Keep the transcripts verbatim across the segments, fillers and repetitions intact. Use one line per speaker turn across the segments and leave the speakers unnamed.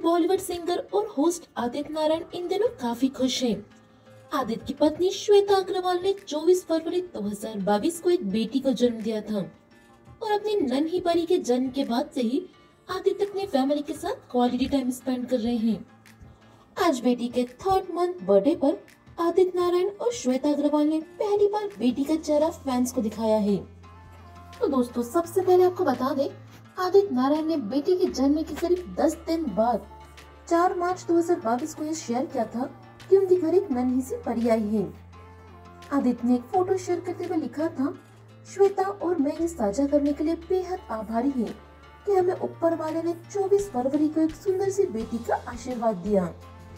Bollywood singer और host Aditya Narayan इन दिनों काफी खुश हैं। आदित्य की पत्नी श्वेता अग्रवाल ने चौबीस फरवरी दो हज़ार बाईस को एक बेटी को जन्म दिया था और अपनी नन्ही परी के जन्म के बाद से ही आदित्य अपनी फैमिली के साथ क्वालिटी टाइम स्पेंड कर रहे हैं। आज बेटी के थर्ड मंथ बर्थडे पर आदित्य नारायण और श्वेता अग्रवाल ने पहली बार बेटी का चेहरा फैंस को दिखाया है। तो दोस्तों, सबसे पहले आपको बता दें, आदित्य नारायण ने बेटी के जन्म के करीब दस दिन बाद चार मार्च दो हज़ार बाईस को यह शेयर किया था कि उनके घर एक नन्ही सी परी आई है। आदित्य ने एक फोटो शेयर करते हुए लिखा था, श्वेता और मैं ये साझा करने के लिए बेहद आभारी हैं कि हमें ऊपर वाले ने चौबीस फरवरी को एक सुंदर सी बेटी का आशीर्वाद दिया।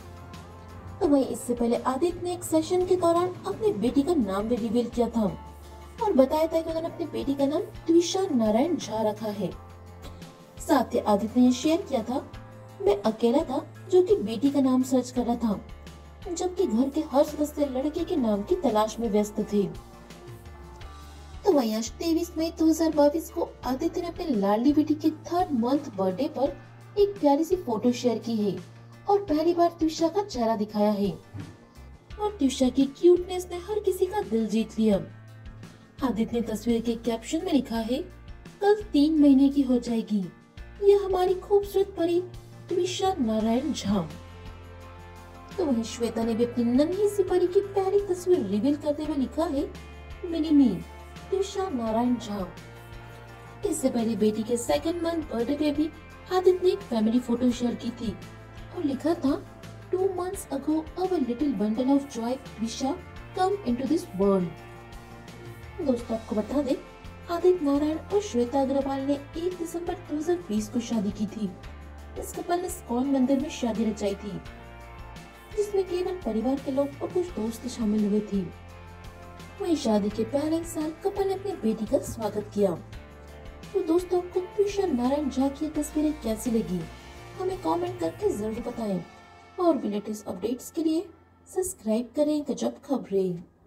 तो वहीं इससे पहले आदित्य ने एक सेशन के दौरान अपनी बेटी का नाम भी रिवील किया था और बताया था कि उन्होंने अपनी बेटी का नाम त्विषा नारायण झा रखा है। साथ ही आदित्य ने यह शेयर किया था, मैं अकेला था जो कि बेटी का नाम सर्च कर रहा था, जबकि घर के हर सदस्य लड़के के नाम की तलाश में व्यस्त थे। तो वहीं आज तेईस मई दो हज़ार बाईस को आदित्य ने अपने लाडली बेटी के थर्ड मंथ बर्थडे पर एक प्यारी सी फोटो शेयर की है और पहली बार त्विषा का चेहरा दिखाया है और त्विषा की क्यूटनेस ने हर किसी का दिल जीत लिया। आदित्य ने तस्वीर के कैप्शन में लिखा है, कल तीन महीने की हो जाएगी यह हमारी खूबसूरत परी त्विषा नारायण झा। तो वहीं श्वेता ने भी अपनी नन्ही सी परी की पहली तस्वीर रिवील करते हुए लिखा है, मिनी मी त्विषा नारायण झा। इससे पहले बेटी के सेकंड मंथ बर्थडे पे भी आदित्य ने एक फैमिली फोटो शेयर की थी और लिखा था, two months ago our little bundle of joy Tvisha come into this world. दोस्तों, आपको बता दें, आदित्य नारायण और श्वेता अग्रवाल ने एक दिसंबर दो हज़ार बीस को शादी की थी। इस कपल ने इस्कॉन मंदिर में शादी रचाई थी, जिसमें केवल परिवार के लोग और कुछ दोस्त शामिल हुए थे। वहीं शादी के पहले साल कपल ने अपनी बेटी का स्वागत किया। तो दोस्तों, आपको त्विषा नारायण झा की तस्वीरें कैसी लगी, हमें कमेंट करके जरूर बताएं और भी लेटेस्ट अपडेट्स के लिए सब्सक्राइब करें गजब खबरें।